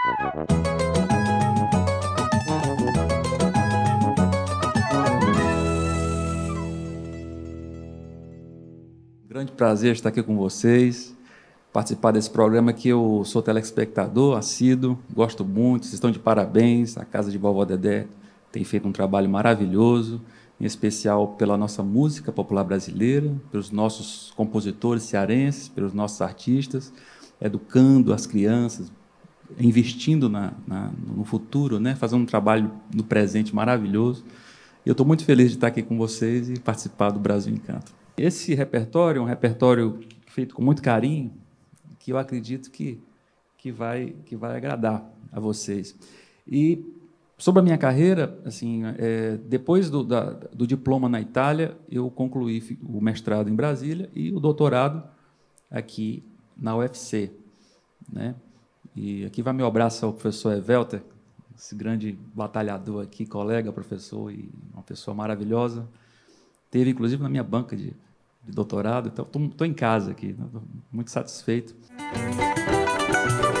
Grande prazer estar aqui com vocês, participar desse programa que eu sou telespectador, assíduo, gosto muito, vocês estão de parabéns, a Casa de Vovó Dedé tem feito um trabalho maravilhoso, em especial pela nossa música popular brasileira, pelos nossos compositores cearenses, pelos nossos artistas, educando as crianças, investindo no futuro, né? Fazendo um trabalho no presente maravilhoso. E eu estou muito feliz de estar aqui com vocês e participar do Brasil Encanto. Esse repertório é um repertório feito com muito carinho, que eu acredito que vai agradar a vocês. E sobre a minha carreira, assim, depois do diploma na Itália, eu concluí o mestrado em Brasília e o doutorado aqui na UFC, né? E aqui vai meu abraço ao professor Evelter, esse grande batalhador aqui, colega, professor e uma pessoa maravilhosa. Teve, inclusive, na minha banca de doutorado, então estou em casa aqui, né? Muito satisfeito.